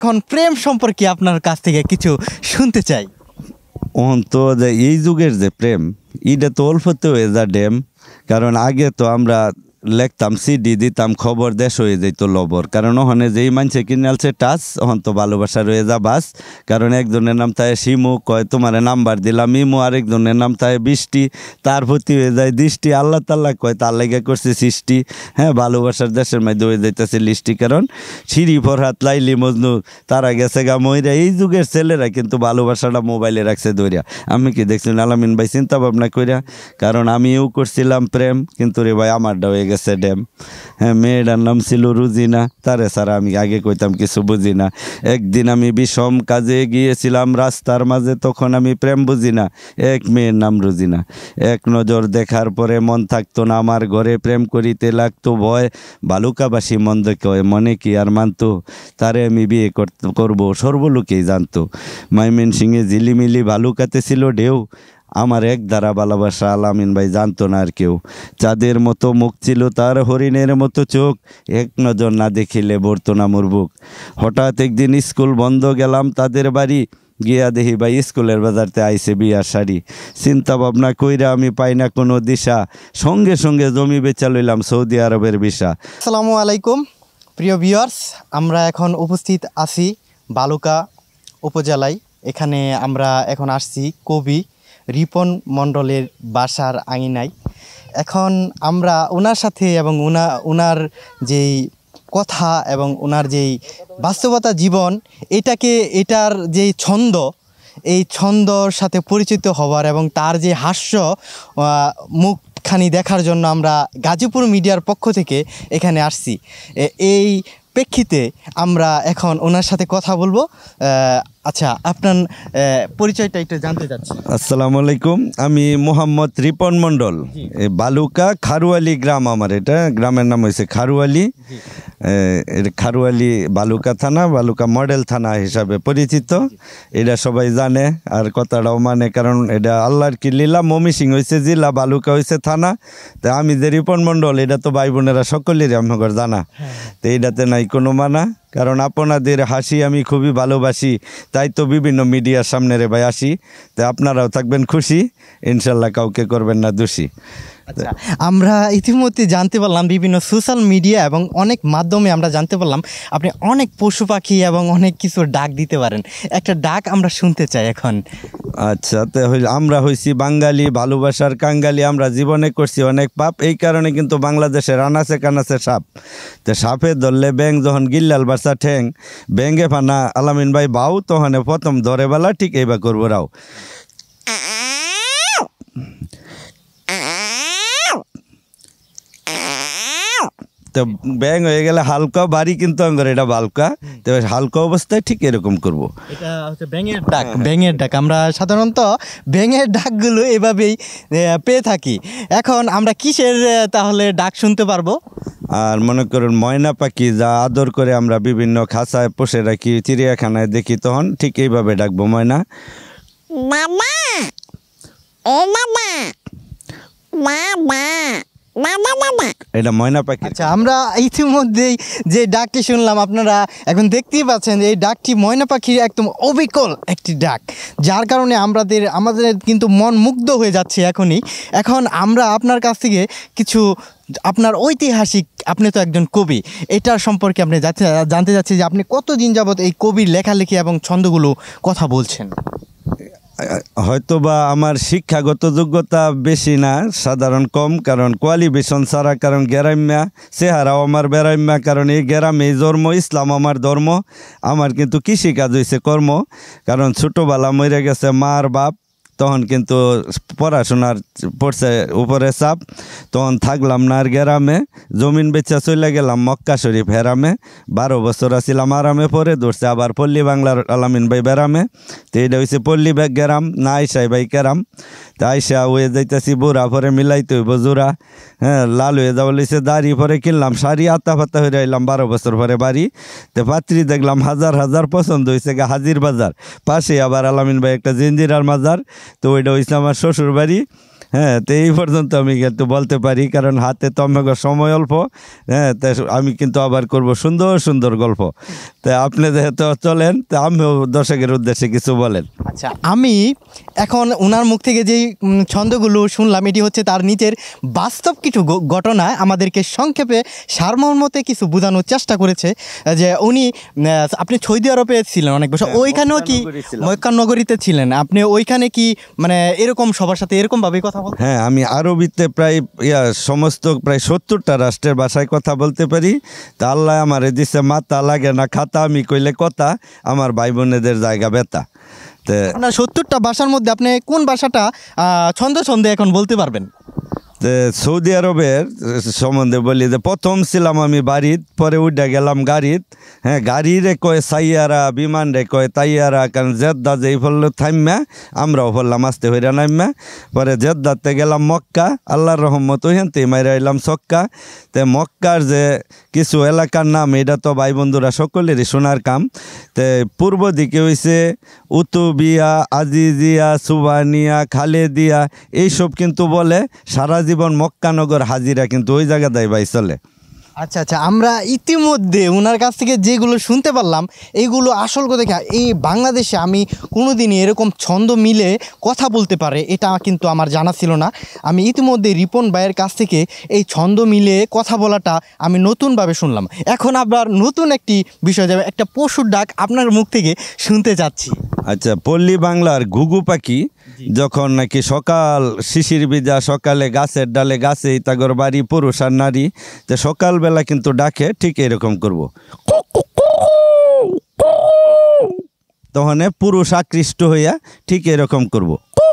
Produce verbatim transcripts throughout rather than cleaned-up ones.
এখন প্রেম সম্পর্কে আপনার কাছ থেকে কিছু শুনতে চাই। তো যে এই যুগের যে প্রেম এটা তো অল্পতে হয়ে যা ড্যাম, কারণ আগে তো আমরা লেখতাম সিডি দিতাম খবর দেশ হয়ে যেত লবর, কারণ ওখানে যেই মানুষে কিনে আলছে টাচ ওখান তো ভালোবাসা রয়ে যা বাস। কারণ একজনের নাম থাকে শিমু, কয় তোমার নাম্বার দিলাম ইমু, আরেকজনের নাম থাকে বৃষ্টি, তার প্রতি হয়ে যায় দৃষ্টি, আল্লাহ তাল্লাহ কয় তার লেগে করছে সৃষ্টি। হ্যাঁ, ভালোবাসার দেশের মধ্যে হয়ে যাইতেছে লিস্টি, কারণ সিঁড়ি ফরহাত লাইলি মজনু তারা গেছে গা ময়রা। এই যুগের ছেলেরা কিন্তু ভালোবাসাটা মোবাইলে রাখছে ধরিয়া। আমি কি দেখছি আলামিন ভাই চিন্তা ভাবনা করিয়া, কারণ আমিও করছিলাম প্রেম, কিন্তু রে ভাই আমারটা হয়ে গেছে ড্যাম। হ্যাঁ, মেয়েটার নাম ছিল রুজিনা, তারে ছাড়া আমি আগে কইতাম কিছু বুঝি না। একদিন আমি বিষম কাজে গিয়েছিলাম রাস্তার মাঝে, তখন আমি প্রেম বুঝি না, এক মেয়ের নাম রুজিনা। এক নজর দেখার পরে মন থাকতো না আমার ঘরে, প্রেম করিতে লাগতো ভয়, বালুকাবাসী মন্দ কয় মনে কি আর মানতো, তারে আমি বিয়ে করবো সর্বলোকেই জানতো। মাইমেন সিংয়ে ঝিলিমিলি বালুকাতে ছিল ঢেউ, আমার এক দ্বারা ভালোবাসা আলামিন ভাই জানতো না আর কেউ। চাঁদের মতো মুখ ছিল তার, হরিণের মতো চোখ, এক নজর না দেখিলে ভরতো না মোর বুক। হঠাৎ একদিন স্কুল বন্ধ গেলাম তাদের বাড়ি, গিয়া দেখি ভাই স্কুলের বাজারতে আইসে বিয়ার শাড়ি। চিন্তা ভাবনা কইরা আমি পাই না কোনো দিশা, সঙ্গে সঙ্গে জমি বেচা লইলাম সৌদি আরবের ভিসা। আসসালামু আলাইকুম প্রিয় ভিউয়ার্স, আমরা এখন উপস্থিত আছি বালুকা উপজেলায়। এখানে আমরা এখন আসছি কবি রিপন মণ্ডলের বাসার আঙিনায়। এখন আমরা ওনার সাথে এবং ওনা ওনার যেই কথা এবং ওনার যেই বাস্তবতা জীবন, এটাকে এটার যেই ছন্দ, এই ছন্দর সাথে পরিচিত হওয়ার এবং তার যে হাস্য মুখখানি দেখার জন্য আমরা গাজীপুর মিডিয়ার পক্ষ থেকে এখানে আসছি। এই প্রেক্ষিতে আমরা এখন ওনার সাথে কথা বলবো। আচ্ছা, আপনার পরিচয়টা একটু জানতে চাচ্ছি। আসসালামু আলাইকুম, আমি মোহাম্মদ রিপন মণ্ডল, বালুকা খারুয়ালি গ্রাম আমার, এটা গ্রামের নাম হয়েছে খারুয়ালি। খারুয়ালি বালুকা থানা, বালুকা মডেল থানা হিসাবে পরিচিত, এটা সবাই জানে আর কথাটাও মানে, কারণ এটা আল্লাহর কি লীলা, ময়মনসিংহ হয়েছে জেলা, বালুকা হয়েছে থানা। তো আমি যে রিপন মণ্ডল এটা তো ভাই বোনেরা সকলেরই আমার জানা, তো এইটাতে নাই কোনো মানা, কারণ আপনাদের হাসি আমি খুবই ভালোবাসি, তাই তো বিভিন্ন মিডিয়ার সামনে রে ভাই আসি। তো আপনারাও থাকবেন খুশি, ইনশাল্লাহ কাউকে করবেন না দোষী। আচ্ছা, আমরা ইতিমধ্যে জানতে পারলাম বিভিন্ন সোশ্যাল মিডিয়া এবং অনেক মাধ্যমে আমরা জানতে পারলাম আপনি অনেক পশু পাখি এবং অনেক কিছু ডাক দিতে পারেন। একটা ডাক আমরা শুনতে চাই এখন। আচ্ছা, তো আমরা হইছি বাঙালি, ভালোবাসার কাঙ্গালি, আমরা জীবনে করছি অনেক পাপ, এই কারণে কিন্তু বাংলাদেশের আনাচে কানাচে সাপ। তো সাপে ধরলে ব্যাং যখন গিল্লাল বাসা ঠ্যাং, ব্যাঙ্গে ফানা আলামিন ভাই বাউ, তখন প্রথম ধরে বেলা ঠিক এইবার করবো রাও। তো ব্যাং হয়ে গেলে হালকা বাড়ি, কিন্তু আঙ্গর এটা বালকা, তো হালকা অবস্থায় ঠিক এরকম করব। এটা হচ্ছে ব্যাঙের ডাক। ব্যাঙের ডাক আমরা সাধারণত ব্যাঙের ডাকগুলো এভাবেই পেয়ে থাকি। এখন আমরা কিসের তাহলে ডাক শুনতে পারবো? আর মনে করুন ময়না পাখি যা আদর করে আমরা বিভিন্ন খাঁচায় পুষে রাখি, চিড়িয়াখানায় দেখি, তখন ঠিক এইভাবে ডাকবো, ময়না মামা, ও মামা, মামা, মামা মামা, এটা ময়না পাখি। আচ্ছা, আমরা ইতিমধ্যেই যে ডাকটি শুনলাম, আপনারা এখন দেখতেই পাচ্ছেন এই ডাকটি ময়না পাখির একদম অবিকল একটি ডাক, যার কারণে আমাদের আমাদের কিন্তু মন মুগ্ধ হয়ে যাচ্ছে এখনই। এখন আমরা আপনার কাছ থেকে কিছু আপনার ঐতিহাসিক, আপনি তো একজন কবি, এটার সম্পর্কে আপনি জানতে চাচ্ছি যে আপনি কতদিন যাবত এই কবির লেখালেখি এবং ছন্দগুলো কথা বলছেন? হয়তো বা আমার শিক্ষাগত যোগ্যতা বেশি না, সাধারণ কম, কারণ কোয়ালিফিকেশন ছাড়া, কারণ গ্রাম্যা চেহারাও আমার বেড়াম্যা, কারণ এই গ্রামে জন্ম, ইসলাম আমার ধর্ম। আমার কিন্তু কৃষিকাজ হয়েছে কর্ম, কারণ ছোটোবেলা মরে গেছে মার বাপ, তখন কিন্তু পড়াশোনার পড়ছে উপরে চাপ, তখন থাকলাম না আর গ্রামে, জমিন বেচা চলে গেলাম মক্কা শরীফ হেরামে। বারো বছর আসিলাম আরামে, পরে ধরছে আবার পল্লী বাংলার আলামিন ভাই বেরামে। তো এটা হয়েছে পল্লী ব্যাগ গ্রাম, না আইসাই ভাই কেরাম। তো আইসা হয়ে যাইতেছি বুড়া, পরে মিলাইতে হইব জোড়া। হ্যাঁ, লাল হয়ে যাওয়া লইছে দাড়ি, পরে কিনলাম শাড়ি, আত্তা ফাত্তা হয়ে আইলাম বারো বছর পরে বাড়ি। তো পাত্রী দেখলাম হাজার হাজার, পছন্দ হয়েছে গা হাজির বাজার, পাশে আবার আলামিন ভাই একটা জিঞ্জিরার মাজার। তো ওইটা হয়েছে আমার শ্বশুর বাড়ি। হ্যাঁ, তো এই পর্যন্ত আমি কিন্তু বলতে পারি, কারণ হাতে তো আমাকে সময় অল্প। হ্যাঁ, তাই আমি কিন্তু আবার করব সুন্দর সুন্দর গল্প। তো আপনি যেহেতু চলেন, তো আমিও দর্শকের উদ্দেশ্যে কিছু বলেন। আচ্ছা, আমি এখন ওনার মুখ থেকে যেই উম, ছন্দগুলো শুনলাম, এটি হচ্ছে তার নিজের বাস্তব কিছু গ- ঘটনা আমাদেরকে সংক্ষেপে সারমর্মতে কিছু বোঝানোর চেষ্টা করেছে। যে উনি আহ, আপনি সৌদি আরবে ছিলেন অনেক বছর, হ্যাঁ, ওইখানেও কি মক্কা নগরী ছিলাম। মক্কা নগরীতে ছিলেন আপনি? ওইখানে কি মানে এরকম সবার সাথে এরকম ভাবে কথা বলতেন? হ্যাঁ, আমি আরবিতে প্রায় ইয়া সমস্ত প্রায় সত্তরটা রাষ্ট্রের ভাষায় কথা বলতে পারি। তা আল্লাহ আমারে দিছে মাথা, লাগে না খাতা, আমি কইলে কথা, আমার ভাই বোনেদের জায়গা বেতা। তো আপনার সত্তরটা ভাষার মধ্যে আপনি কোন ভাষাটা আহ, ছন্দে ছন্দে এখন বলতে পারবেন? তো সৌদি আরবের সম্বন্ধে বলি যে প্রথম ছিলাম আমি বাড়িত, পরে উঠে গেলাম গাড়িত। হ্যাঁ, গাড়ি রে কয় সাইয়ারা, বিমান রে কয় তাইয়ারা, কারণ জেদ্দা যেই ফললো থাইম্যা, আমরাও ফললাম আস্তে হইরা নাইম্যা। পরে জেদ্দাতে গেলাম মক্কা, আল্লাহর রহমত ওইখানতে মাইরা এলাম ছক্কা। তো মক্কার যে কিছু এলাকার নাম, এটা তো ভাই বন্ধুরা সকলেরই শোনার কাম। তো পূর্ব দিকে হইছে উতুবিয়া, আজিজিয়া, সুবানিয়া, খালেদিয়া, এইসব কিন্তু বলে সারা জীবন মক্কানগর হাজিরা কিন্তু ওই জায়গাটাই ভাই চলে। আচ্ছা আচ্ছা, আমরা ইতিমধ্যে ওনার কাছ থেকে যেগুলো শুনতে পারলাম, এইগুলো আসল কথা কি, এই বাংলাদেশে আমি কোনোদিনই এরকম ছন্দ মিলে কথা বলতে পারে এটা কিন্তু আমার জানা ছিল না। আমি ইতিমধ্যে রিপন ভাইয়ের কাছ থেকে এই ছন্দ মিলে কথা বলাটা আমি নতুনভাবে শুনলাম। এখন আবার নতুন একটি বিষয় যাবে, একটা পশুর ডাক আপনার মুখ থেকে শুনতে যাচ্ছি। আচ্ছা, পল্লী বাংলার ঘুঘু পাখি যখন নাকি সকাল শিশির ভিজা সকালে গাছের ডালে গাছেই তাগর বাড়ি পুরুষ আর নারী, তো সকালবেলা কিন্তু ডাকে ঠিক এরকম করব। তখন পুরুষ আকৃষ্ট হইয়া ঠিক এরকম করব।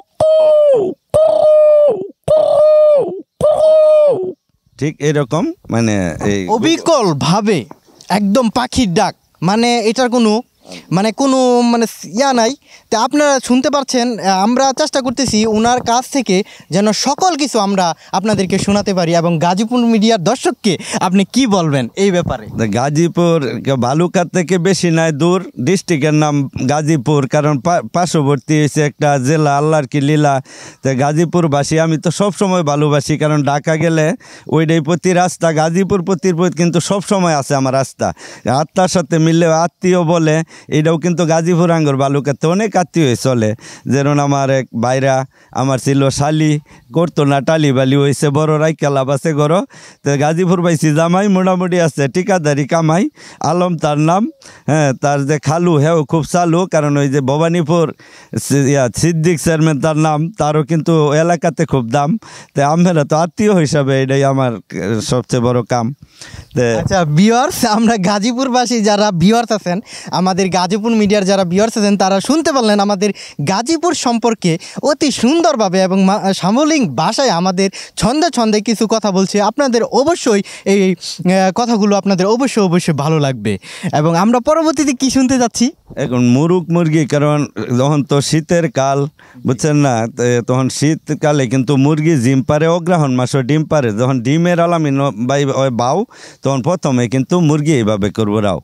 ঠিক এরকম, মানে এই অবিকল ভাবে একদম পাখির ডাক, মানে এটার কোনো মানে কোনো মানে ইয়া নাই। তা আপনারা শুনতে পাচ্ছেন, আমরা চেষ্টা করতেছি ওনার কাছ থেকে যেন সকল কিছু আমরা আপনাদেরকে শোনাতে পারি। এবং গাজীপুর মিডিয়ার দর্শককে আপনি কি বলবেন এই ব্যাপারে? গাজীপুর বালুকা থেকে বেশি নাই দূর, ডিস্ট্রিক্টের নাম গাজীপুর, কারণ পার্শ্ববর্তী হয়েছে একটা জেলা, আল্লাহর কি লীলা। তো গাজীপুরবাসী আমি তো সবসময় ভালোবাসি, কারণ ঢাকা গেলে ওইটাই প্রতি রাস্তা, গাজীপুর প্রতির প্রতি কিন্তু সবসময় আছে আমার রাস্তা। আত্মার সাথে মিললে আত্মীয় বলে, এটাও কিন্তু গাজীপুর আঙ্গর বালুকাতে অনেক আত্মীয় চলে। যেমন আমার এক ভাইরা আমার ছিল শালি, করতো না টালি বালি হয়েছে, বড় রাইকা লাভ আছে গড়। তো গাজীপুর পাইছি জামাই, মোটামুটি আছে ঠিকাদারি কামাই, আলম তার নাম। হ্যাঁ, তার যে খালু হ্যাঁ খুব চালু, কারণ ওই যে ভবানীপুর ইয়া সিদ্দিক চেয়ারম্যান তার নাম, তারও কিন্তু এলাকাতে খুব দাম। তো আমরা তো আত্মীয় হিসাবে এটাই আমার সবচেয়ে বড় কাম। আচ্ছা ভিউয়ার্স, আমরা গাজীপুরবাসী যারা ভিউয়ার্স আছেন, আমাদের গাজীপুর মিডিয়ার যারা ভিউয়ার্স আছেন, তারা শুনতে পারলেন আমাদের গাজীপুর সম্পর্কে অতি সুন্দরভাবে এবং সামলিক ভাষায় আমাদের ছন্দে ছন্দে কিছু কথা বলছে। আপনাদের অবশ্যই এই কথাগুলো আপনাদের অবশ্যই অবশ্যই ভালো লাগবে। এবং আমরা পরবর্তীতে কি শুনতে যাচ্ছি এখন, মুরুগ মুরগি, কারণ যখন তো শীতের কাল, বুঝছেন না, তখন শীতকালে কিন্তু মুরগি ডিম পারে, অগ্রহণ মাসও ডিম পারে। যখন ডিমের আলামিন বাই বাউ, তখন প্রথমে কিন্তু মুরগি এইভাবে করবো রাও।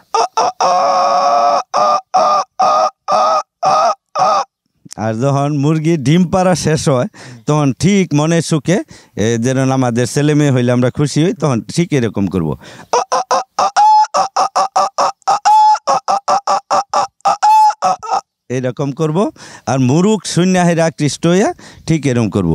আর যখন মুরগি ডিম পাড়া শেষ হয়, তখন ঠিক মনের সুখে, যেন আমাদের ছেলে মেয়ে হইলে আমরা খুশি হই, তখন ঠিক এরকম করবো। এরকম করব। আর মুরুগ শূন্য হেরা কৃষ্ট হইয়া ঠিক এরকম করব।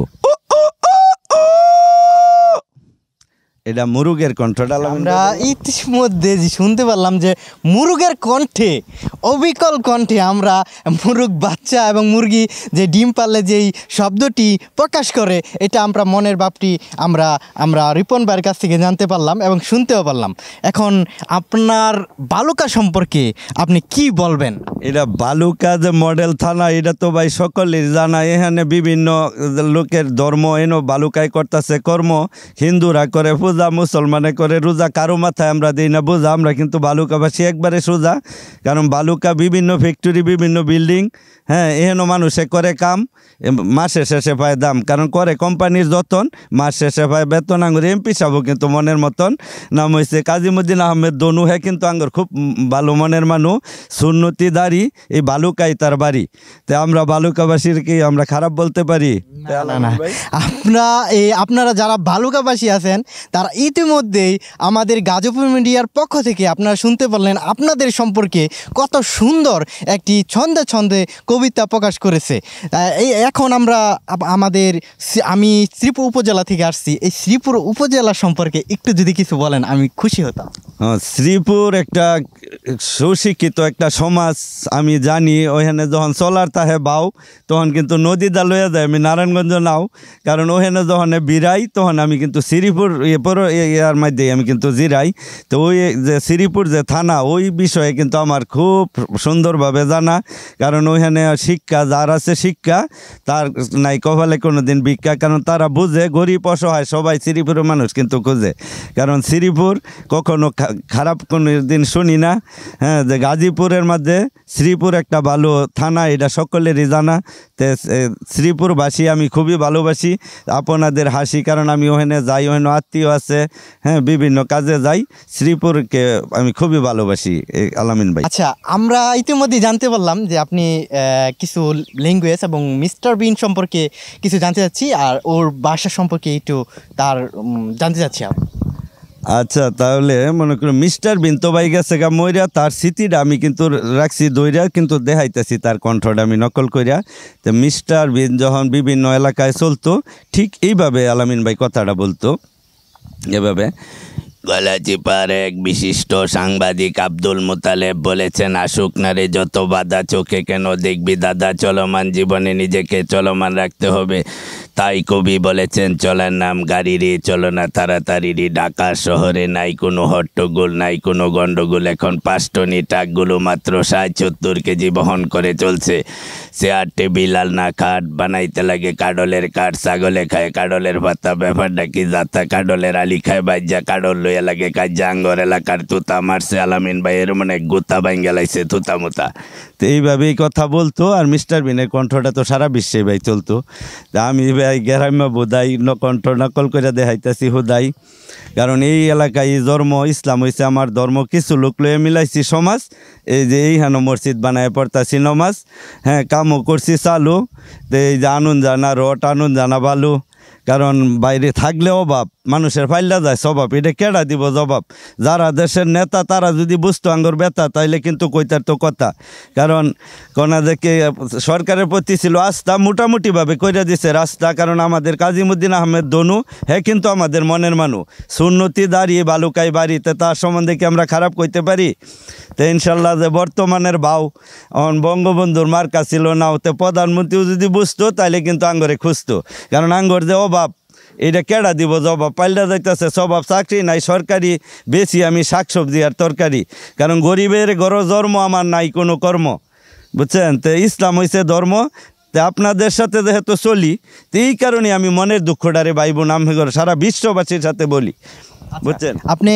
এটা মুরুগের কণ্ঠটা আমরা ইতিমধ্যে শুনতে পারলাম যে মুরুগের কণ্ঠে, অবিকল কণ্ঠে আমরা মুরুগ বাচ্চা এবং মুরগি যে ডিম পারলে যেই শব্দটি প্রকাশ করে, এটা আমরা মনের ভাবটি আমরা আমরা রিপন ভাইয়ের কাছ থেকে জানতে পারলাম এবং শুনতেও পারলাম। এখন আপনার বালুকা সম্পর্কে আপনি কি বলবেন? এটা বালুকা যে মডেল থানা, এটা তো ভাই সকলের জানা। এখানে বিভিন্ন লোকের ধর্ম এনো বালুকায় করতেছে কর্ম, হিন্দুরা করে বোঝা মুসলমানে করে রোজা, কারো মাথায় আমরা দিই না বোঝা। আমরা কিন্তু বালুকাবাসী একবারে সোজা, কারণ বালুকা বিভিন্ন ফ্যাক্টরি, বিভিন্ন বিল্ডিং, হ্যাঁ এহেন মানুষে করে কাম, মাসে শেষে পায় দাম, কারণ করে কোম্পানির যতন, মাস শেষে পায় বেতন। আঙ্গুর এমপি সাহেবও কিন্তু মনের মতন, নাম হয়েছে কাজীমুদ্দিন আহমেদ দনু। হ্যাঁ কিন্তু আঙ্গুর খুব ভালো মনের মানুষ, সুন্নতি দাড়ি, এই বালুকাই তার বাড়ি। তো আমরা বালুকাবাসীর কি আমরা খারাপ বলতে পারি? না না, আপনারা এই আপনারা যারা বালুকাবাসী আছেন তারা ইতিমধ্যেই আমাদের গাজীপুর মিডিয়ার পক্ষ থেকে আপনারা শুনতে পারলেন আপনাদের সম্পর্কে কত সুন্দর একটি ছন্দে ছন্দে কবিতা প্রকাশ করেছে। এই এখন আমরা আমাদের আমি শ্রীপুর উপজেলা থেকে আসছি, এই শ্রীপুর উপজেলা সম্পর্কে একটু যদি কিছু বলেন আমি খুশি হতাম। শ্রীপুর একটা সুশিক্ষিত একটা সমাজ, আমি জানি। ওখানে যখন চলার তাহে বাও তখন কিন্তু নদীটা লইয়া যায়, আমি নারায়ণগঞ্জ নাও, কারণ ওখানে যখন বিরাই তখন আমি কিন্তু শ্রীপুর ইয়ার মধ্যে আমি কিন্তু জিরাই। তো ওই যে শ্রীপুর যে থানা, ওই বিষয়ে কিন্তু আমার খুব সুন্দরভাবে জানা, কারণ ওইখানে শিক্ষা যার আছে শিক্ষা তার নাই কপালে কোনো দিন ভিক্ষা, কারণ তারা বুঝে গরিব অসহায় সবাই শ্রীপুরের মানুষ কিন্তু খুঁজে, কারণ শ্রীপুর কখনো খারাপ কোনো দিন শুনি না। হ্যাঁ, যে গাজীপুরের মধ্যে শ্রীপুর একটা ভালো থানা, এটা সকলেরই জানা। তো শ্রীপুরবাসী আমি খুবই ভালোবাসি, আপনাদের হাসি, কারণ আমি ওখানে যাই, ওখানে আত্মীয় আছে, হ্যাঁ বিভিন্ন কাজে যাই। শ্রীপুরকে আমি খুবই ভালোবাসি আলামিন ভাই। আচ্ছা, আমরা ইতিমধ্যে জানতে পারলাম যে আপনি কিছু ল্যাঙ্গুয়েজ এবং মিস্টার বিন সম্পর্কে কিছু জানতে চাচ্ছি, আর ওর ভাষা সম্পর্কে একটু তার জানতে চাচ্ছি। আচ্ছা, তাহলে মনে করো মিস্টার বিন তো ভাই গেছে গা মইরা, তার স্মৃতিটা আমি কিন্তু রাখছি দইরা, কিন্তু দেখাইতেছি তার কণ্ঠটা আমি নকল করিয়া। তো মিস্টার বিন যখন বিভিন্ন এলাকায় চলতো ঠিক এইভাবে আলামিন ভাই কথাটা বলতো, এভাবে। গলাচিপার এক বিশিষ্ট সাংবাদিক আব্দুল মুতালেব বলেছেন, আসুক না রে যত বাধা, চোখে কেন দেখবি দাদা, চলমান জীবনে নিজেকে চলমান রাখতে হবে। তাই কবি বলেছেন, চলার নাম গাড়ি রে, চলো না তাড়াতাড়ি রে। ঢাকা শহরে নাই কোনো হট্টগোল, নাই কোনো গন্ডগোল, এখন পাঁচটনি ট্রাকগুলো মাত্র ষাট সত্তর কেজি বহন করে চলছে। চেয়ার টেবিল আলনা খাট বানাইতে লাগে কাডলের কাঠ, ছাগলে খায় কাডলের ভাতা, ব্যাপারটা কি যাতা, কাডলের আলি খায় বাজ্যা, কাডল লইয়া লাগে কাজ্যা, আঙ্গর এলাকার তুতা মারছে আলামিন ভাই এর মানে গুতা বাইন গেলাইছে তুতা মুতা। তো এইভাবেই কথা বলতো, আর মিস্টার বিনের কণ্ঠটা তো সারা বিশ্বে ভাই চলতো। তা আমি ভাই গ্রাম্য বোধাই কণ্ঠ নকল করে দেখাইতেছি হুদাই, কারণ এই এলাকায় জন্ম, ইসলাম হয়েছে আমার ধর্ম, কিছু লোক লয়ে মিলাইছি সমাজ। এই যে এইখানো মসজিদ বানায় পড়তাছি নমাজ, হ্যাঁ কামও করছি চালু। তো এই যে আনুন জানা রট, আনুন জানা বালু, কারণ বাইরে থাকলে অভাব, মানুষের ফাইল্লা যায় স্বভাব, এটা কেডা দিব জবাব। যারা দেশের নেতা তারা যদি বুঝতো আঙ্গর ব্যথা, তাইলে কিন্তু কইতার তো কথা। কারণ কোনা দেখে সরকারের প্রতি ছিল আস্থা, মোটামুটিভাবে কইরা দিছে রাস্তা, কারণ আমাদের কাজীমুদ্দিন আহমেদ দনু হ্যাঁ কিন্তু আমাদের মনের মানুষ, সুন্নতি দাঁড়িয়ে বালুকাই বাড়িতে, তার সম্বন্ধে কি আমরা খারাপ কইতে পারি? তো ইনশাল্লাহ যে বর্তমানের বাউ অন বঙ্গবন্ধুর মার্কা ছিল না, ওতে প্রধানমন্ত্রীও যদি বুঝতো তাইলে কিন্তু আঙ্গরে খুঁজতো, কারণ আঙ্গর যে অভাব এটা কেডা দিব জবাব। পাল্টা যাইতেছে স্বভাব, চাকরি নাই সরকারি, বেশি আমি শাকসবজি আর তরকারি, কারণ গরিবের ঘর জন্ম, আমার নাই কোনো কর্ম, বুঝছেন। তো ইসলাম হয়েছে ধর্ম, তো আপনাদের সাথে যেহেতু চলি, তো এই কারণে আমি মনের দুঃখটারে ভাই বোন আমি সারা বিশ্ববাসীর সাথে বলি, বুঝছেন। আপনি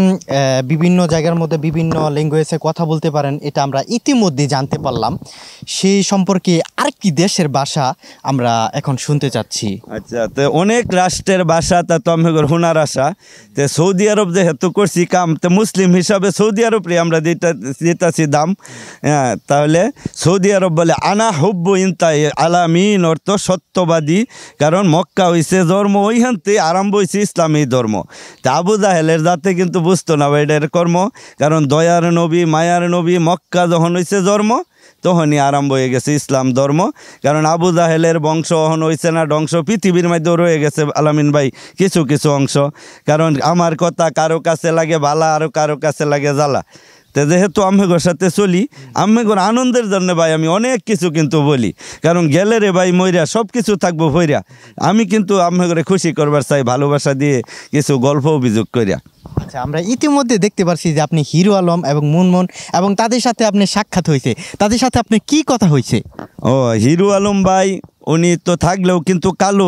বিভিন্ন জায়গার মধ্যে বিভিন্ন ল্যাঙ্গুয়েজে কথা বলতে পারেন, এটা আমরা ইতিমধ্যে জানতে পারলাম। সেই সম্পর্কে আর কি দেশের ভাষা আমরা এখন শুনতে চাচ্ছি। আচ্ছা, তো অনেক রাষ্ট্রের ভাষা তা তো আমি হুনার আশা। তো সৌদি আরব যেহেতু করছি কাম, তো মুসলিম হিসাবে সৌদি আরবরে আমরা দিতেছি দাম। হ্যাঁ, তাহলে সৌদি আরব বলে আনা হুব্বু ইনতাই আলামিন, অর্থ সত্যবাদী, কারণ মক্কা হইছে ধর্ম, ওইখানতে আরম্ভ হয়েছে ইসলামী ধর্ম। তা আবু জাহেলের যাতে কিন্তু বুঝতো না এটার কর্ম, কারণ দয়ার নবী মায়ার নবী মক্কা যখন হয়েছে জন্ম তখনই আরম্ভ হয়ে গেছে ইসলাম ধর্ম, কারণ আবু জাহেলের বংশ অহন হয়েছে না ধ্বংস, পৃথিবীর মধ্যেও রয়ে গেছে আলামিন ভাই কিছু কিছু অংশ, কারণ আমার কথা কারো কাছে লাগে ভালা, আরও কারো কাছে লাগে জ্বালা। তো যেহেতু আম্মেগোর সাথে চলি, আম্মেগোর আনন্দের জন্য ভাই আমি অনেক কিছু কিন্তু বলি, কারণ গেলে রে ভাই মইরা সব কিছু থাকবো ভইরা, আমি কিন্তু আম্মেগোরে খুশি করবার চাই ভালোবাসা দিয়ে কিছু গল্প অভিযোগ করিয়া। আচ্ছা, আমরা ইতিমধ্যে দেখতে পাচ্ছি যে আপনি হিরো আলম এবং মুনমুন এবং তাদের সাথে আপনি সাক্ষাৎ হয়েছে, তাদের সাথে আপনি কি কথা হয়েছে? ও হিরো আলম ভাই উনি তো থাকলেও কিন্তু কালো,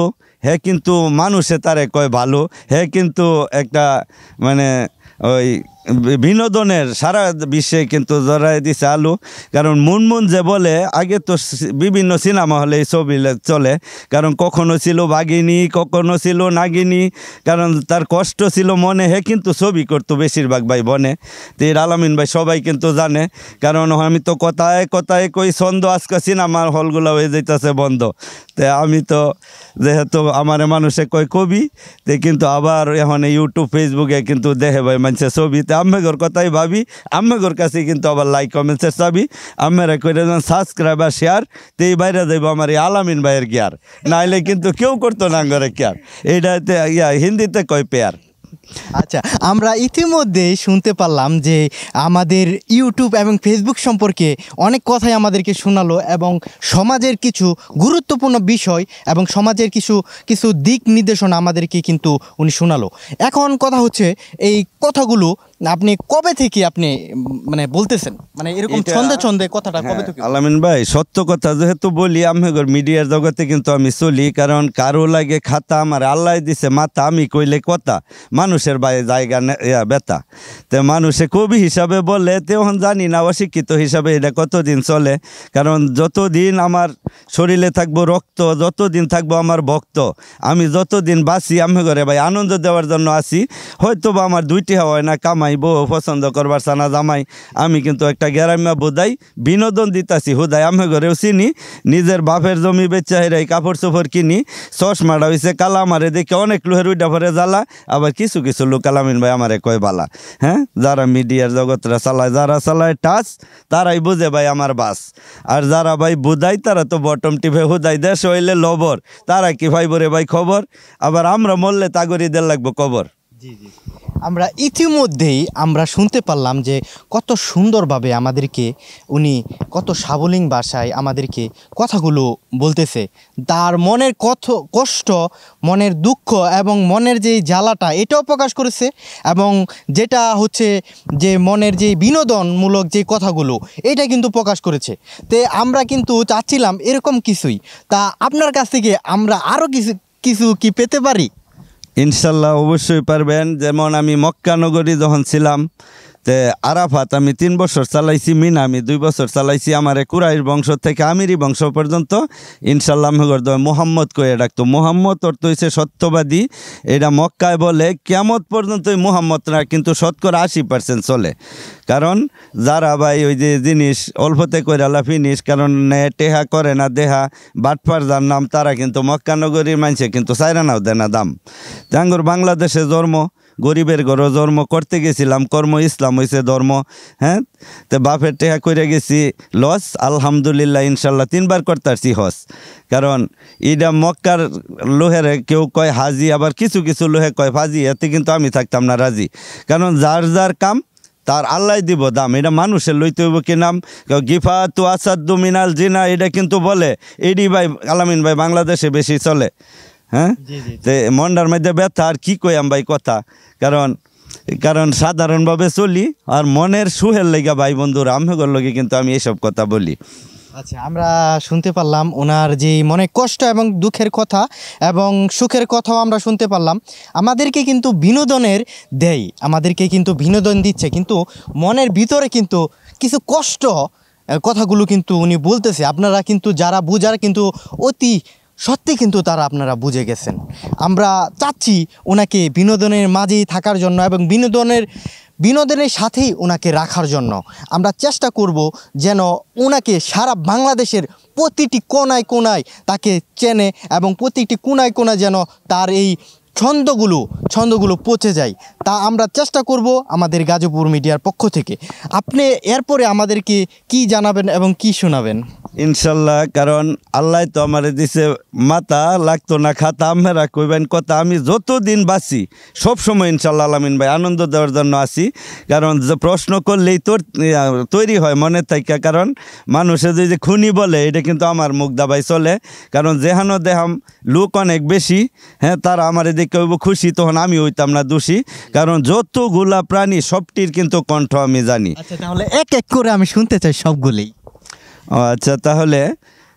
হে কিন্তু মানুষে তারে কয় ভালো, হে কিন্তু একটা মানে ওই বিনোদনের সারা বিশ্বে কিন্তু জড়াই দিছে আলু। কারণ মুনমুন যে বলে আগে তো বিভিন্ন সিনেমা হলে এই ছবি চলে, কারণ কখনো ছিল বাঘিনী, কখনো ছিল নাগিনী, কারণ তার কষ্ট ছিল মনে, হে কিন্তু ছবি করতো বেশিরভাগ ভাই বনে। তো এর আলামিন ভাই সবাই কিন্তু জানে, কারণ আমি তো কথায় কথায় কই ছন্দ আজকে সিনেমার হলগুলো হয়ে যাইতেছে বন্ধ। তো আমি তো যেহেতু আমার মানুষে কয় কবি, তে কিন্তু আবার এখন ইউটিউব ফেসবুকে কিন্তু দেখে ভাই মানুষের ছবি, আম্মেগর কথাই ভাবি, আম্মেগর কাছে কিন্তু আবার লাইক কমেন্টসের চাবি, আম্মেরা করে সাবস্ক্রাইব আর শেয়ার, তো এই বাইরে যাইব আমার এই আলামিন ভাইয়ের কেয়ার, নাইলে কিন্তু কেউ করতো না করে কেয়ার, এইটাতে ইয়া হিন্দিতে কয় পেয়ার। আচ্ছা, আমরা ইতিমধ্যেই শুনতে পারলাম যে আমাদের ইউটিউব এবং ফেসবুক সম্পর্কে অনেক কথাই আমাদেরকে শোনালো এবং সমাজের কিছু গুরুত্বপূর্ণ বিষয় এবং সমাজের কিছু কিছু দিক নির্দেশনা আমাদেরকে কিন্তু উনি শোনালো। এখন কথা হচ্ছে এই কথাগুলো আপনি কবে থেকে আপনি মানে বলতেছেন, মানে এরকম ছন্দে ছন্দে কথাটা কবে থেকে? আলামিন ভাই সত্য কথা যেহেতু বলি, আমি মিডিয়ার জগতে কিন্তু আমি চলি, কারণ কারো লাগে খাতা আমার আল্লাহ দিছে মাথা, আমি কইলে কথা মানুষের বাইরে জায়গা বেতা, তো মানুষে কবি হিসাবে বলে, তেমন জানি না অশিক্ষিত হিসাবে এটা কতদিন চলে, কারণ যতদিন আমার শরীরে থাকবো রক্ত, যতদিন থাকবো আমার ভক্ত, আমি যতদিন বাঁচি আমি করে ভাই আনন্দ দেওয়ার জন্য আসি। হয়তো বা আমার দুইটি হয় না কামাই, বউ পছন্দ করবার সানা জামাই, আমি কিন্তু একটা গ্রাম্য বোধাই বিনোদন দিতাছি হুদাই, আমি ঘরেও চিনি নিজের বাপের জমি বেচা হেরাই কাপড় চোপড় কিনি, চশমাটা হয়েছে কালা, আমারে দেখে অনেক লোহের উইডা ভরে জ্বালা, আবার কিছু কিছু লোক আলামিন ভাই আমারে কয় বালা। হ্যাঁ, যারা মিডিয়ার জগৎটা চালায়, যারা চালায় টাচ, তারাই বুঝে ভাই আমার বাস, আর যারা ভাই বুধাই তারা তো বটম টিপে হুদাই, দেশ হইলে লবর, তারা কি ভাই বরে ভাই খবর, আবার আমরা মরলে তাগরি দের লাগবো কবর। জি জি, আমরা ইতিমধ্যেই আমরা শুনতে পারলাম যে কত সুন্দরভাবে আমাদেরকে উনি কত সাবলীল ভাষায় আমাদেরকে কথাগুলো বলতেছে, তার মনের কত কষ্ট, মনের দুঃখ এবং মনের যেই জ্বালাটা এটাও প্রকাশ করেছে, এবং যেটা হচ্ছে যে মনের যে বিনোদনমূলক যে কথাগুলো এটা কিন্তু প্রকাশ করেছে। তে আমরা কিন্তু চাচ্ছিলাম এরকম কিছুই, তা আপনার কাছ থেকে আমরা আরও কিছু কিছু কি পেতে পারি? ইনশাল্লাহ অবশ্যই পারবেন। যেমন আমি মক্কা নগরী যখন ছিলাম, তে আরাফাত আমি তিন বছর চালাইছি, মিনা আমি দুই বছর চালাইছি, আমার কুরাইশ বংশ থেকে আমিরি বংশ পর্যন্ত ইনশাল্লাহ মোহাম্মদ কয়ে ডাকতো। মোহাম্মদ অর্থ হয়েছে সত্যবাদী, এটা মক্কায় বলে কেয়ামত পর্যন্ত মোহাম্মদরা কিন্তু শতকরা আশি পার্সেন্ট চলে, কারণ যারা ভাই ওই যে জিনিস অল্পতে করে আল্লাহ ফিনিস, কারণ টেহা করে না দেহা বাটপার যার নাম, তারা কিন্তু মক্কা নগরীর মানুষে কিন্তু চাইরা নাও দেয় না দাম। জাঙ্গুর বাংলাদেশে জন্ম, গরিবের ঘরও জন্ম, করতে গেছিলাম কর্ম, ইসলাম হয়েছে ধর্ম। হ্যাঁ, তো বাপের টেহা করে গেছি লস, আলহামদুলিল্লাহ ইনশাল্লাহ তিনবার করতারছি হস, কারণ ইডা মক্কার লোহের কেউ কয় হাজি, আবার কিছু কিছু লোহে কয় ফাজি, এতে কিন্তু আমি থাকতাম না রাজি, কারণ যার যার কাম তার আল্লাহ দিব দাম, এটা মানুষের লইতে হইব কি নাম, গিফা তু আসাদু মিনাল জিনা, এটা কিন্তু বলে এডি ভাই আলামিন ভাই বাংলাদেশে বেশি চলে। হ্যাঁ, তো মন্ডার মধ্যে ব্যথা, আর কি কই আম ভাই কথা, কারণ কারণ সাধারণভাবে চলি, আর মনের সুহের লেগা ভাই বন্ধুরা আমগর লগে কিন্তু আমি এইসব কথা বলি। আচ্ছা, আমরা শুনতে পারলাম ওনার যে মনে কষ্ট এবং দুঃখের কথা এবং সুখের কথাও আমরা শুনতে পারলাম। আমাদেরকে কিন্তু বিনোদনের দেয়, আমাদেরকে কিন্তু বিনোদন দিচ্ছে, কিন্তু মনের ভিতরে কিন্তু কিছু কষ্ট কথাগুলো কিন্তু উনি বলতেছে। আপনারা কিন্তু যারা বুঝার কিন্তু অতি সত্যি কিন্তু তারা আপনারা বুঝে গেছেন। আমরা চাচ্ছি ওনাকে বিনোদনের মাঝেই থাকার জন্য এবং বিনোদনের বিনোদনের সাথেই ওনাকে রাখার জন্য আমরা চেষ্টা করব যেন ওনাকে সারা বাংলাদেশের প্রতিটি কোনায় কোনায় তাকে চেনে এবং প্রতিটি কোনায় কোনায় যেন তার এই ছন্দগুলো ছন্দগুলো পৌঁছে যায়, তা আমরা চেষ্টা করব আমাদের গাজীপুর মিডিয়ার পক্ষ থেকে। আপনি এরপরে আমাদেরকে কি জানাবেন এবং কি শোনাবেন? ইনশাল্লাহ, কারণ আল্লাহ তো আমার দিছে মাথা, লাগতো না খাতা, আমরা কইবেন কথা, আমি যতদিন বাঁচি সবসময় ইনশাল্লাহ আলামিন ভাই আনন্দ দেওয়ার জন্য আসি, কারণ যে প্রশ্ন করলেই তোর তৈরি হয় মনের থাইকা, কারণ মানুষে যে খুনি বলে এটা কিন্তু আমার মুখ দাবাই চলে, কারণ যেহানো দেহাম লোক অনেক বেশি, হ্যাঁ তারা আমার এদিকে হইব খুশি, তখন আমি হইতাম না দোষী, কারণ যতগুলা প্রাণী সবটির কিন্তু কণ্ঠ আমি জানি। আচ্ছা, তাহলে এক এক করে আমি শুনতে চাই সবগুলোই। ও আচ্ছা, তাহলে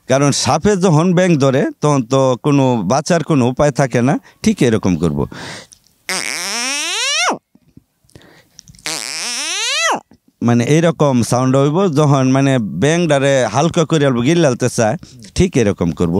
কারণ সাপে যখন ব্যাং ধরে তখন তো কোনো বাঁচার কোনো উপায় থাকে না, ঠিক এরকম করব। মানে এইরকম সাউন্ড হইব যখন মানে ব্যাংডারে হালকা করে অল্প গিল্লালতে চায়, ঠিক এরকম করব।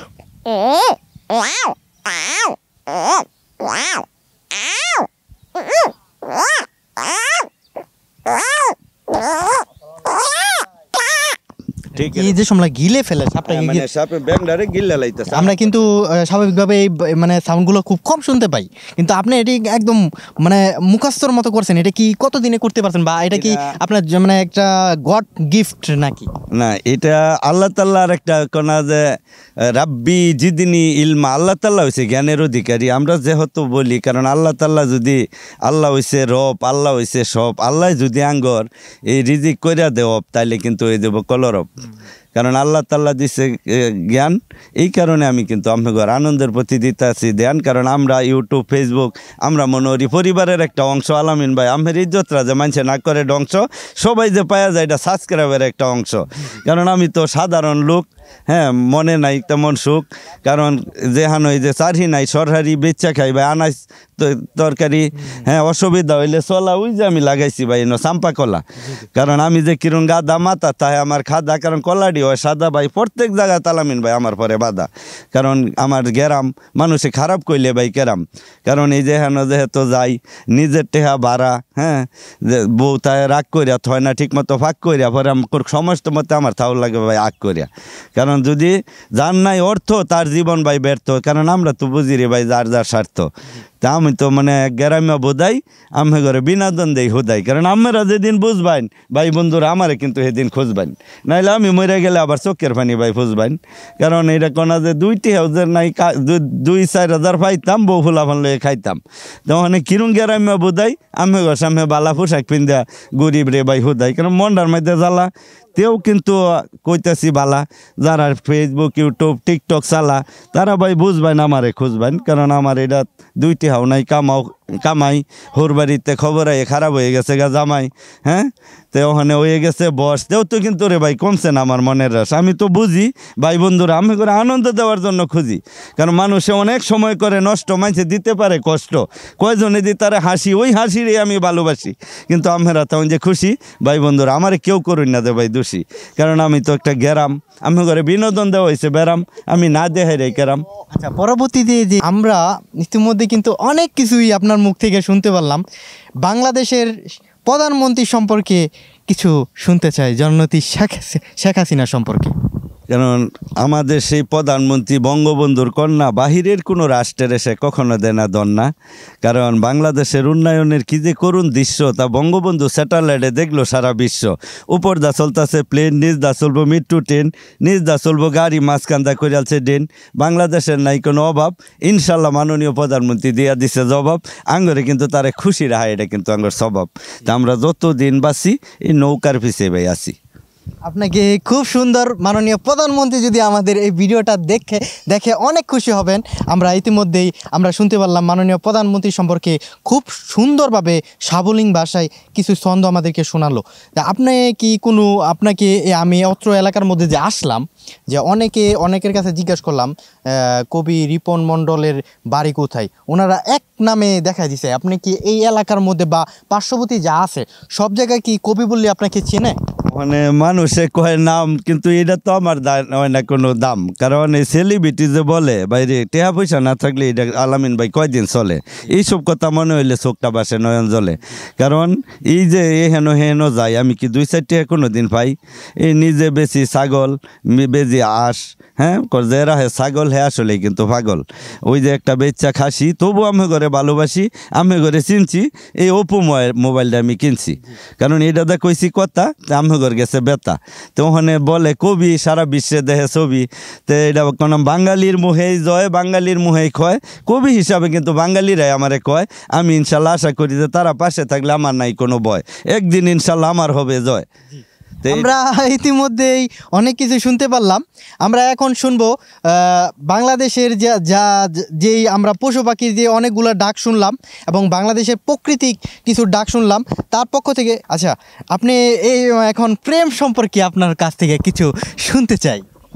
ঠিক এই যে সময় গিলে ফেলে সাপটাকে, মানে সাপে ব্যাংডারে গিল্লা লাইতেছে। আমরা কিন্তু আহ, স্বাভাবিকভাবে এই ব- মানে সাউন্ডগুলো খুব কম শুনতে পাই, কিন্তু আপনি এটি একদম মানে মুখস্থর মতো করছেন। এটা কি কতদিনে করতে পারছেন, বা এটা কি এটা- আপনার যে মানে একটা গড গিফট নাকি? না, এটা আল্লাহ তাল্লাহর একটা কোনা যে রাব্বি জিদিনি ইলমা, আল্লাহ তাল্লাহ হয়েছে জ্ঞানের অধিকারী। আমরা যেহেতু বলি, কারণ আল্লাহ তাল্লাহ যদি, আল্লাহ হয়েছে রব, আল্লাহ হয়েছে সব, আল্লাহ যদি আঙ্গর এই রিজিক কইরা দেব তাইলে কিন্তু এই দেব কলরব। কারণ আল্লাহ তাল্লাহ দিছে এ, জ্ঞান। এই কারণে আমি কিন্তু আপনাদের আনন্দের প্রতি দিতে আছি ধ্যান। কারণ আমরা ইউটিউব, ফেসবুক, আমরা মনে করি পরিবারের একটা অংশ। আলামিন ভাই আমের ইজ্জতরা যে মানুষে না করে ধ্বংস, সবাই যে পাওয়া যায় এটা সাবস্ক্রাইবের একটা অংশ। কারণ আমি তো সাধারণ লোক, হ্যাঁ, মনে নাই তেমন সুখ। কারণ যেহান ওই যে চারহি নাই সরহারি বেচা খাই ভাই, আনাজ তো- তরকারি, হ্যাঁ, অসুবিধা হইলে চলা ওই যে আমি লাগাইছি ভাই এনো চাম্পা কলা। কারণ আমি যে কিরণ গাদা মাথা তাই আমার খাদা, কারণ কলাডি হয় সাদা ভাই প্রত্যেক জায়গায় তালামিন ভাই আমার পরে বাধা। কারণ আমার গেরাম মানুষে খারাপ কইলে ভাই কেরাম। কারণ এই যে হেন যেহেতু যাই নিজের টেহা বাড়া, হ্যাঁ, যে বউ তাই রাগ করিয়া থয় না ঠিক মতো ফাঁক করিয়া, পরে আমার সমস্ত মতে আমার তাও লাগে ভাই আগ করিয়া। কারণ যদি যার নাই অর্থ তার জীবন ভাই ব্যর্থ। কারণ আমরা তো বুঝি রে ভাই যার যার স্বার্থ। তা আমি তো মানে গ্রামে বোধাই, আমি ঘরে বিনোদন দেই হুদাই। কারণ আমরা যেদিন বুঝবেন ভাই বন্ধুরা আমারে কিন্তু সেদিন খুঁজবেন, নাইলে আমি মরে গেলে আবার চোখের পানি ভাই খুঁজবেন। কারণ এটা কোনা যে দুইটি হাউজের নাই, দুই চার হাজার পাইতাম, বউ ফুলাফান লয়ে খাইতাম। তখন কিরুন গ্রামে বোধাই আমি ঘর সামনে বালা পোশাক পিন্ধা গরিব রে ভাই হুদাই। কারণ মন্ডার মধ্যে জ্বালা তেও কিন্তু কইতেছি বালা, যারা ফেসবুক, ইউটিউব, টিকটক চালা তারা ভাই বুঝবেন আমারে খুঁজবেন। কারণ আমার এটা দুইটি হাও নাই, কামাও কামাই, হোর বাড়িতে খবর আই খারাপ হয়ে গেছে গা জামাই, হ্যাঁ, তো ওখানে হয়ে গেছে বস। তেও তো কিন্তু রে ভাই কমছে না আমার মনের রস। আমি তো বুঝি ভাই বন্ধুরা আমি করে আনন্দ দেওয়ার জন্য খুঁজি। কারণ মানুষে অনেক সময় করে নষ্ট, মানুষে দিতে পারে কষ্ট, কয়জনে দিতে তারা হাসি, ওই হাসিরে আমি ভালোবাসি। কিন্তু আমরা তখন যে খুশি ভাই বন্ধুরা আমারে কেউ করুন না দে ভাই দোষী। কারণ আমি তো একটা গেরাম, আমি করে বিনোদন দেওয়া হয়েছে বেরাম, আমি না দেখাই রে কেরাম। আচ্ছা, পরবর্তীতে যে আমরা ইতিমধ্যে কিন্তু অনেক কিছুই আপনার মুখ থেকে শুনতে পারলাম। বাংলাদেশের প্রধানমন্ত্রী সম্পর্কে কিছু শুনতে চাই, জননেত্রী শেখ শেখ হাসিনা সম্পর্কে। কারণ আমাদের সেই প্রধানমন্ত্রী বঙ্গবন্ধুর কন্যা, বাহিরের কোনো রাষ্ট্রের এসে কখনো দেয় না দন্না। কারণ বাংলাদেশের উন্নয়নের কী যে করুণ দৃশ্য তা বঙ্গবন্ধু স্যাটেলাইটে দেখলো সারা বিশ্ব। উপর দা চলতেছে প্লেন, নিজ দা চলবো মেট্রো ট্রেন, নিজ দা চলবো গাড়ি, মাঝখান্দা করে আছে ড্রেন। বাংলাদেশের নাই কোনো অভাব, ইনশাল্লাহ মাননীয় প্রধানমন্ত্রী দিয়া দিছে জবাব। আঙ্গরে কিন্তু তারে খুশি রাখা, এটা কিন্তু আঙ্গর স্বভাব। তা আমরা যত দিন বাঁচি এই নৌকার পিছিয়ে ভাই আছি। আপনাকে খুব সুন্দর, মাননীয় প্রধানমন্ত্রী যদি আমাদের এই ভিডিওটা দেখে দেখে অনেক খুশি হবেন। আমরা ইতিমধ্যেই আমরা শুনতে পারলাম মাননীয় প্রধানমন্ত্রী সম্পর্কে খুব সুন্দরভাবে সাবলীল ভাষায় কিছু ছন্দ আমাদেরকে শোনালো। তা আপনি কি কোনো, আপনাকে আমি অত্র এলাকার মধ্যে যে আসলাম, যে অনেকে অনেকের কাছে জিজ্ঞাসা করলাম কবি রিপন মণ্ডলের বাড়ি কোথায়, ওনারা এক নামে দেখা দিছে। আপনি কি এই এলাকার মধ্যে বা পার্শ্ববর্তী যা আছে সব জায়গায় কি কবি বললে আপনাকে চেনে? মানে মানুষে কয় নাম, কিন্তু এটা তো আমার হয় না কোনো দাম। কারণ এই সেলিব্রিটি যে বলে বাইরে টেহা পয়সা না থাকলে এটা আলামিন ভাই কয়দিন চলে, এইসব কথা মনে হইলে চোখটা বাসে নয়ন জলে। কারণ এই যে এ হেন হেন যায়, আমি কি দুই চারটে কোনো দিন পাই? এই নিজে বেশি ছাগল, বেশি আঁশ, হ্যাঁ, যে রাহে ছাগল হে আসলে কিন্তু পাগল। ওই যে একটা বেচ্চা খাসি, তবু আমি ঘরে ভালোবাসি, আমি ঘরে চিনছি। এই ওপো মোবাইলটা আমি কিনছি, কারণ এটা দেখ কইছি কথা, আমি ঘর গেছে বেতা। তো ওখানে বলে কবি সারা বিশ্বে দেহে ছবি, তো এটা কোনো বাঙালির মুহেই জয়, বাঙালির মুহেই ক্ষয়। কবি হিসাবে কিন্তু বাঙালিরাই আমারে কয়। আমি ইনশাল্লাহ আশা করি যে তারা পাশে থাকলে আমার নাই কোনো ভয়, একদিন ইনশাল্লাহ আমার হবে জয়। আমরা ইতিমধ্যেই অনেক কিছু শুনতে পারলাম। আমরা এখন শুনবো বাংলাদেশের যা যা যেই আমরা পশু পাখির যে অনেকগুলো ডাক শুনলাম এবং বাংলাদেশের প্রকৃতিক কিছু ডাক শুনলাম তার পক্ষ থেকে। আচ্ছা, আপনি এই এখন প্রেম সম্পর্কে আপনার কাছ থেকে কিছু শুনতে চাই।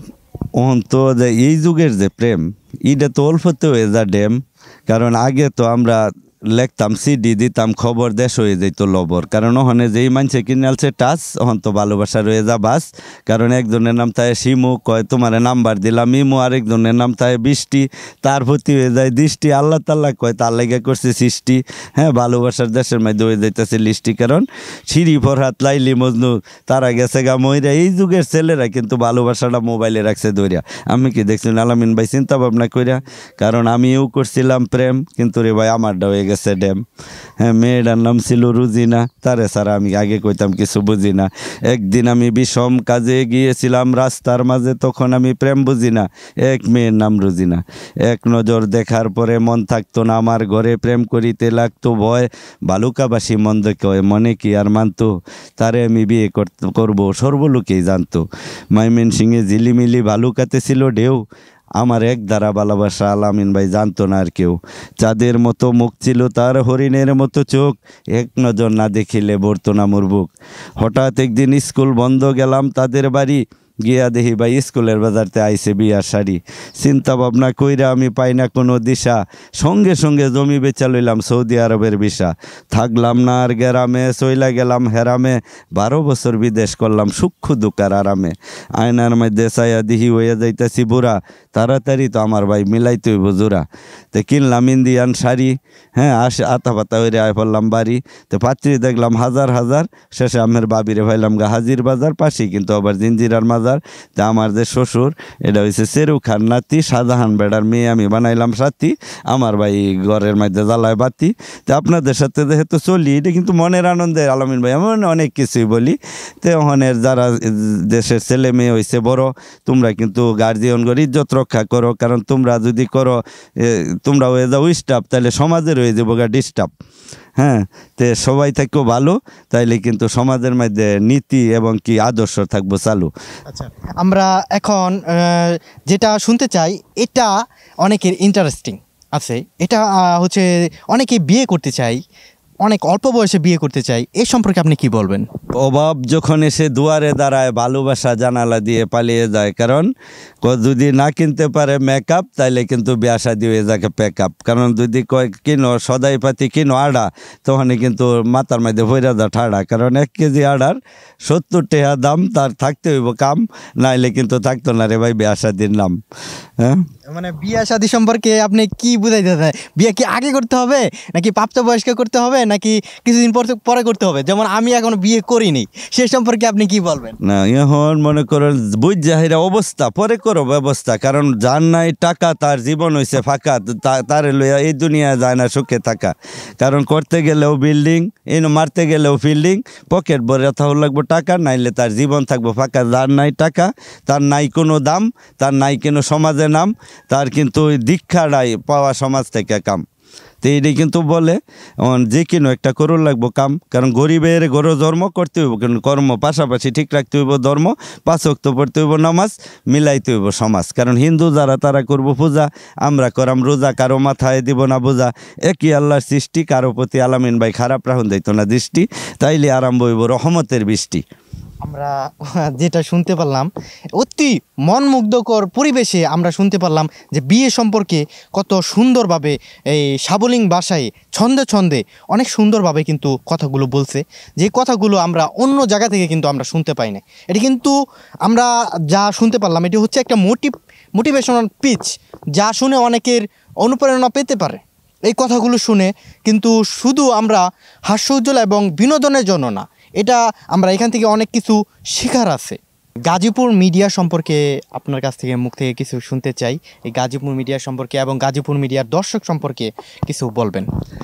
ওহন তো যে এই যুগের যে প্রেম এটা তো অল্পতে হয়ে যা ড্যাম, কারণ আগে তো আমরা লেখতাম সিডি দিতাম খবর দেশ হয়ে যেত লবর, কারণ ওখানে যেই মানুষে কিনে আলছে টাচ ওখান তো ভালোবাসা রয়ে যা বাস। কারণ একজনের নাম তাই শিমু, কয় তোমার নাম্বার দিলাম ইমু, আরেকজনের নাম তাই বৃষ্টি, তার প্রতি হয়ে যায় দৃষ্টি, আল্লাহ তাল্লাহ কয় তার লেগে করছে সৃষ্টি। হ্যাঁ, ভালোবাসার দেশের মধ্যে হয়ে যাইতেছে লিস্টি, কারণ সিঁড়ি ফরহাত লাইলি মজনু তারা গেছে গা মইরা। এই যুগের ছেলেরা কিন্তু ভালোবাসাটা মোবাইলে রাখছে দৌড়িয়া। আমি কি দেখছেন আলামিন ভাই চিন্তা ভাবনা কইরা, কারণ আমিও করছিলাম প্রেম, কিন্তু রে ভাই আমারটা হয়ে গেছে ড্যাম। হ্যাঁ, মেয়েটার নাম ছিল রুজিনা, তারে ছাড়া আমি আগে কইতাম কিছু বুঝি না। একদিন আমি বিষম কাজে গিয়েছিলাম রাস্তার মাঝে, তখন আমি প্রেম বুঝি না, এক মেয়ের নাম রুজিনা। এক নজর দেখার পরে মন থাকতো না আমার ঘরে, প্রেম করিতে লাগতো ভয়, বালুকাবাসী মন্দ কয় মনে কি আর মানতো, তারে আমি বিয়ে করবো সর্বলোকেই জানতো। মাইমেন সিংয়ে ঝিলিমিলি বালুকাতে ছিল ঢেউ, আমার এক দ্বারা ভালোবাসা আলামিন ভাই জানতো না আর কেউ। চাঁদের মতো মুখ ছিল তার, হরিণের মতো চোখ, এক নজর না দেখিলে ভরতো না মোর বুক। হঠাৎ একদিন স্কুল বন্ধ গেলাম তাদের বাড়ি, গিয়া দেখি ভাই স্কুলের বাজারতে আইসে বিয়ার শাড়ি। চিন্তা ভাবনা কইরা আমি পাই না কোনো দিশা, সঙ্গে সঙ্গে জমি বেচা লইলাম সৌদি আরবের ভিসা। থাকলাম না আর গ্রামে, চইলা গেলাম হেরামে, বারো বছর বিদেশ করলাম সূক্ষ্ম দুকার আরামে। আয়নার মধ্যে চাইয়া দিহি হইয়া যাইতাছি বুড়া, তাড়াতাড়ি তো আমার ভাই মিলাইতে হইব জোড়া। তো কিনলাম ইন্দিয়ান শাড়ি, হ্যাঁ আসে আতা পাতা হইরে আয় পড়লাম বাড়ি। তো পাত্রী দেখলাম হাজার হাজার, শেষে আমের বাবিরে ভাইলাম গা হাজির বাজার, পাশেই কিন্তু আবার জিঞ্জিরার মাজার। তা আমার যে শ্বশুর এটা হয়েছে সেরু খান নাতি, শাহজাহান বেড়ার মেয়ে আমি বানাইলাম সাথী, আমার ভাই ঘরের মধ্যে জ্বালায় বাতি। তো আপনাদের সাথে যেহেতু চলি, এটা কিন্তু মনের আনন্দে আলামিন ভাই এমন অনেক কিছুই বলি। তো ওখানের যারা দেশের ছেলে মেয়ে হয়েছে বড়, তোমরা কিন্তু গার্জিয়ন করে ইজ্জত রক্ষা করো, কারণ তোমরা যদি করো তোমরা হয়ে যাও স্টাফ, তাহলে সমাজের হয়ে যাবো গা ডিস্টার্ব। হ্যাঁ, তো সবাই থাকবো ভালো, তাইলে কিন্তু সমাজের মধ্যে নীতি এবং কি আদর্শ থাকবো চালু। আচ্ছা, আমরা এখন যেটা শুনতে চাই, এটা অনেকের ইন্টারেস্টিং আছে, এটা হচ্ছে অনেকে বিয়ে করতে চাই, অনেক অল্প বয়সে বিয়ে করতে চাই, এই সম্পর্কে আপনি কি বলবেন? অভাব যখন এসে দুয়ারে দাঁড়ায়, ভালোবাসা জানালা দিয়ে পালিয়ে যায়, কারণ যদি না কিনতে পারে মেকআপ, তাইলে কিন্তু বিয়া শাদী হয়ে যাকে প্যাকআপ। কারণ যদি কয় কিনো সদাই পাতি কিনো আড়া, তখন কিন্তু মাথার মধ্যে ভৈরা যা ঠাড়া, কারণ এক কেজি আড়ার সত্তর টাকা দাম, তার থাকতে হইব কাম, নাইলে কিন্তু থাকতো না রে ভাই বিয়া শাদীর নাম। হ্যাঁ, মানে বিয়া শাদী সম্পর্কে আপনি কি বুঝাইতে চান? বিয়ে কি আগে করতে হবে, নাকি প্রাপ্তবয়স্ক করতে হবে, নাকি কিছুদিন পর পরে করতে হবে? যেমন আমি এখনো বিয়ে করিনি, সে সম্পর্কে আপনি কি বলবেন? না, এখন মনে করেন বুঝ যাহিরা অবস্থা, পরে করো ব্যবস্থা, কারণ যার নাই টাকা তার জীবন হয়েছে ফাঁকা, তার লইয়া এই দুনিয়া যায় না সুখে থাকা। কারণ করতে গেলেও বিল্ডিং, এই মারতে গেলেও ফিল্ডিং, পকেট ভরে থাকা লাগবো টাকা, নাইলে তার জীবন থাকবো ফাঁকা। যার নাই টাকা তার নাই কোনো দাম, তার নাই কোনো সমাজে নাম, তার কিন্তু ওই দীক্ষাটাই পাওয়া সমাজ থেকে কাম। তো এইটাই কিন্তু বলে যে কিনো একটা করুন লাগবো কাম, কারণ গরিবের গরো জন্ম করতে হইব, কিন্তু কর্ম পাশাপাশি ঠিক রাখতে হইব ধর্ম, পাঁচ ওয়াক্ত পড়তে হইব নামাজ, মিলাইতে হইব সমাজ। কারণ হিন্দু যারা তারা করব পূজা, আমরা করাম রোজা, কারো মাথায় দিব না বোঝা। একই আল্লাহর সৃষ্টি, কারো প্রতি আলামিন ভাই খারাপ রাখুন দিত না দৃষ্টি, তাইলে আরম্ভ হইব রহমতের বৃষ্টি। আমরা যেটা শুনতে পারলাম, অতি মনমুগ্ধকর পরিবেশে আমরা শুনতে পারলাম যে বিয়ে সম্পর্কে কত সুন্দরভাবে এই সাবলীল ভাষায় ছন্দে ছন্দে অনেক সুন্দরভাবে কিন্তু কথাগুলো বলছে, যে কথাগুলো আমরা অন্য জায়গা থেকে কিন্তু আমরা শুনতে পাই না। এটি কিন্তু আমরা যা শুনতে পারলাম, এটি হচ্ছে একটা মোটিভ মোটিভেশনাল পিচ, যা শুনে অনেকের অনুপ্রেরণা পেতে পারে। এই কথাগুলো শুনে কিন্তু শুধু আমরা হাস্যোজ্জ্বল এবং বিনোদনের জন্য না, এটা আমরা এখান থেকে অনেক কিছু শেখার আছে। গাজীপুর মিডিয়া সম্পর্কে আপনার কাছ থেকে মুখ থেকে কিছু শুনতে চাই, এই গাজীপুর মিডিয়া সম্পর্কে এবং গাজীপুর মিডিয়ার দর্শক সম্পর্কে কিছু বলবেন।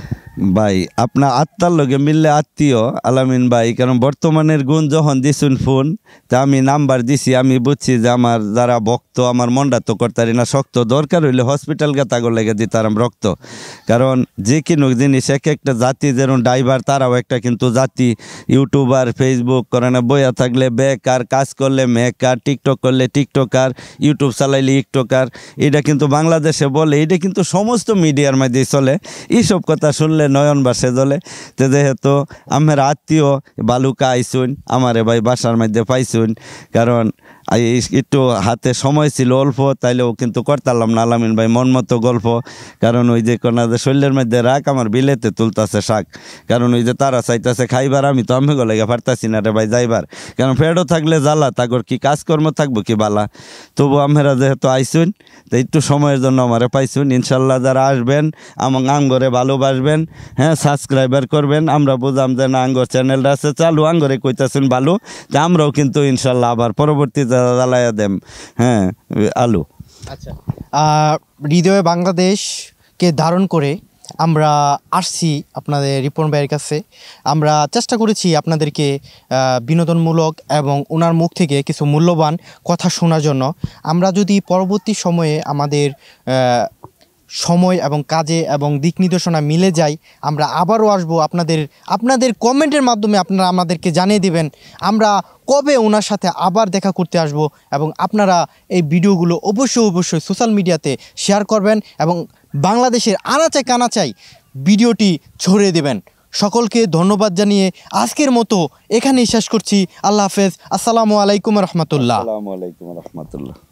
ভাই আপনার আত্মার লগে মিললে আত্মীয় আলামিন ভাই, কারণ বর্তমানের গুণ যখন দিছুন ফোন, তা আমি নাম্বার দিছি, আমি বুঝছি যে আমার যারা ভক্ত, আমার মনটা তো করতারি না শক্ত, দরকার হইলে হসপিটাল গাতাগো লেগে দিতারাম রক্ত। কারণ যে কোনো জিনিস এক একটা জাতি, যেমন ড্রাইভার তারাও একটা কিন্তু জাতি, ইউটিউবার ফেসবুক করে না বইয়া থাকলে বেকার, কাজ করলে মেকার, টিকটক করলে টিকটকার, ইউটিউব চালাইলে ইকটকার, এটা কিন্তু বাংলাদেশে বলে, এটা কিন্তু সমস্ত মিডিয়ার মধ্যে চলে। এইসব কথা শুনলে নয়ন বাসে জ্বলে। তো যেহেতু আমার আত্মীয় বালুকা আইসুন, আমারে ভাই বাসার মধ্যে পাইছুন, কারণ আর একটু হাতে সময় ছিল অল্প, তাইলেও কিন্তু করতাম না আলামিন ভাই মন মতো গল্প। কারণ ওই যে কোনা যে শরীরের মধ্যে রাখ আমার বিলেতে তুলতাছে শাক, কারণ ওই যে তারা চাইতেছে খাইবার, আমি তো আমি গলে পারতাছি না রে ভাই যাইবার, কারণ পেটও থাকলে জ্বালা, তাগর কি কাজকর্ম থাকবো কি বালা। তবু আমরা যেহেতু আইসুন তো একটু সময়ের জন্য আমারে পাইছুন। ইনশাল্লাহ যারা আসবেন আমার আঙ্গরে ভালোবাসবেন, হ্যাঁ সাবস্ক্রাইবার করবেন। আমরা বুঝলাম যে না আঙ্গর চ্যানেলটা আছে চালু, আঙ্গরে কইতাছেন ভালো, তা আমরাও কিন্তু ইনশাল্লাহ আবার পরবর্তী জ্বালাইয়া দেম, হ্যাঁ আলু। আচ্ছা, হৃদয়ে বাংলাদেশকে ধারণ করে আমরা আসছি আপনাদের রিপন ভাইয়ের কাছে। আমরা চেষ্টা করেছি আপনাদেরকে বিনোদনমূলক এবং ওনার মুখ থেকে কিছু মূল্যবান কথা শোনার জন্য। আমরা যদি পরবর্তী সময়ে আমাদের সময় এবং কাজে এবং দিক নির্দেশনা মিলে যায়, আমরা আবারও আসবো। আপনাদের আপনাদের কমেন্টের মাধ্যমে আপনারা আমাদেরকে জানিয়ে দিবেন আমরা কবে ওনার সাথে আবার দেখা করতে আসব, এবং আপনারা এই ভিডিওগুলো অবশ্যই অবশ্যই সোশ্যাল মিডিয়াতে শেয়ার করবেন এবং বাংলাদেশের আনাচাই কানাচাই ভিডিওটি ছড়িয়ে দেবেন। সকলকে ধন্যবাদ জানিয়ে আজকের মতো এখানেই শেষ করছি। আল্লাহ হাফেজ। আসসালামু আলাইকুম রহমতুল্লাহ। আসসালামু আলাইকুম রহমতুল্লাহ।